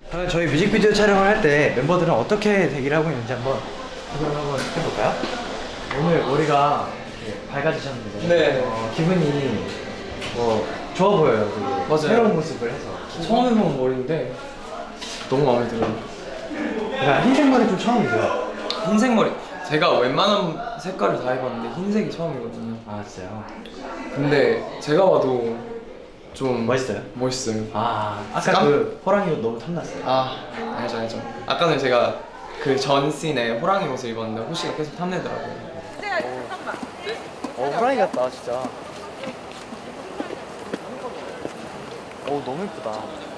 그러면 저희 뮤직비디오 촬영을 할 때 멤버들은 어떻게 대기를 하고 있는지 한번 해볼까요? 오늘 머리가 밝아지셨는데 기분이 좋아 보여요. 되게. 맞아요. 새로운 모습을 해서 처음 해본 머리인데 너무 마음에 들어요. 그러니까 흰색 머리 좀 처음이죠? 흰색 머리 제가 웬만한 색깔을 다 해봤는데 흰색이 처음이거든요. 아 진짜요? 근데 제가 봐도 좀 멋있어요? 멋있어요. 아까 그 호랑이 옷 너무 탐났어요. 알죠. 아까는 제가 그 전 씬에 호랑이 옷을 입었는데 호시가 계속 탐내더라고요. 호랑이 같다 진짜. 너무 예쁘다.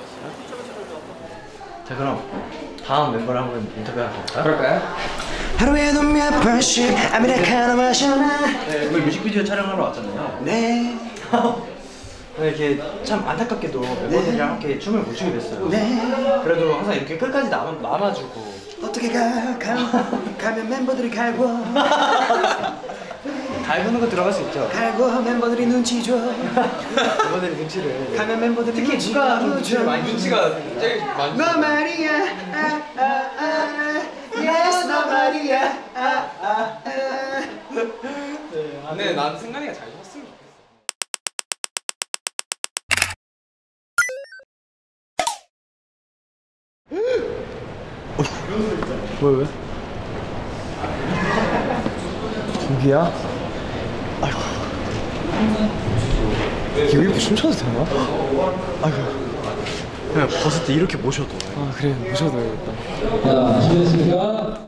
자 그럼 다음 멤버를 한번 인터뷰 한번 볼까요? 그럴까요? 하루에도 몇 번씩 아메리카노 마셔나. 네, 오늘 뮤직비디오 촬영하러 왔잖아요. 네. 오늘 이렇게 참 안타깝게도 멤버들이랑 함께 춤을 못 추게 됐어요. 네. 그래도 항상 이렇게 끝까지 남아주고. 어떻게 가면 멤버들이 갈고 갈구는 거 들어갈 수 있죠. 갈고 멤버들이 눈치 줘. 멤버들의 눈치를. 가면 멤버들이 특히 눈치 누가 좀 줘. 눈치를 많이 눈치가 제일 많이 너 말이야. Yes 너 말이야. 근데 난 승관이가 잘 컸으면 좋겠어. 왜? 저기야? 아이고. 이거 이렇게 춤춰도 되나? 아이고. 그냥 벗을 때 이렇게 모셔도. 그래 모셔도 되겠다. 자, 준비됐습니까?